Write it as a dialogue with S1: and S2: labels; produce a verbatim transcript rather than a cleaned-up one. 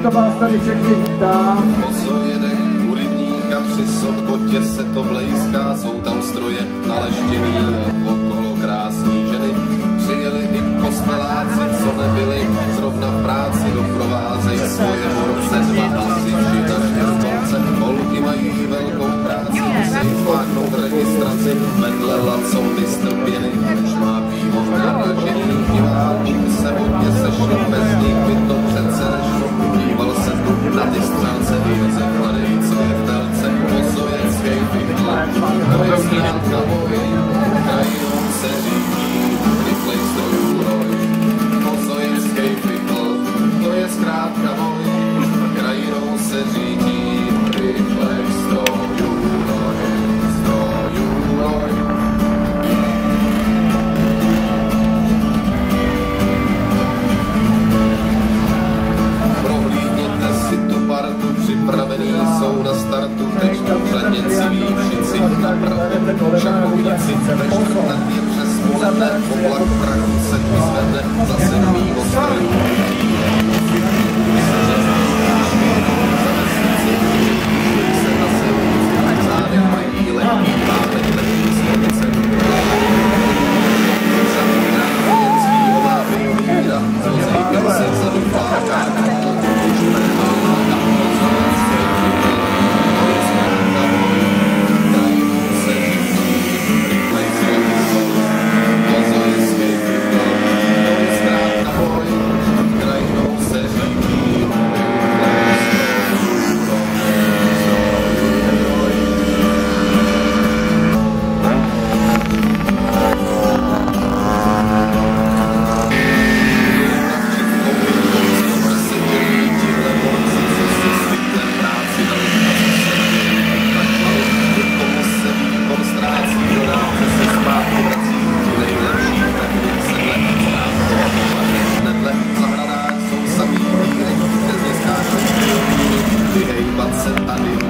S1: to vás tady všechny vítám.
S2: Pozojedek u rybníka při Sobotě se to blejská, jsou tam stroje naleštěný, okolo krásný ženy. Přijeli i kosmeláci, co nebyli zrovna v práci, doprovázej svoje borce, dva hlasy, žita čtyřkolce. Holky mají velkou práci, musí fláknout registraci, vedle lacou vystrpěny, už má pivo naražený, diváků se hodně sešlo, bez nich by to přece nešlo. Díval se tu na ty střelce, vyjeze chladející v telce, posovětskej fytle, to je zkrátka boj, krajinou se řídí, rychlej strojů roj. Posovětskej fytl, to je zkrátka boj, krajinou se řídí, rychlej strojů roj, strojů roj. Připravený jsou na startu, teď řadněci, výšici, napravo, šachovníci, neštrtnat je přes poledne, oblak prachu se vyzvedne, zase nový ostroj. Se na silnici, zádech mají lehký, pánek lehký stolice. Žádná má vyvíra, zvozejte se vzadu pláka. Tady